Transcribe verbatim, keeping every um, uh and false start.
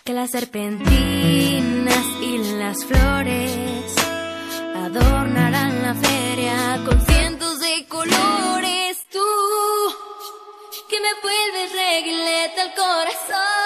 que las serpentinas y las flores adornarán la feria con cientos de colores. Tú, que me vuelves reguilete al corazón.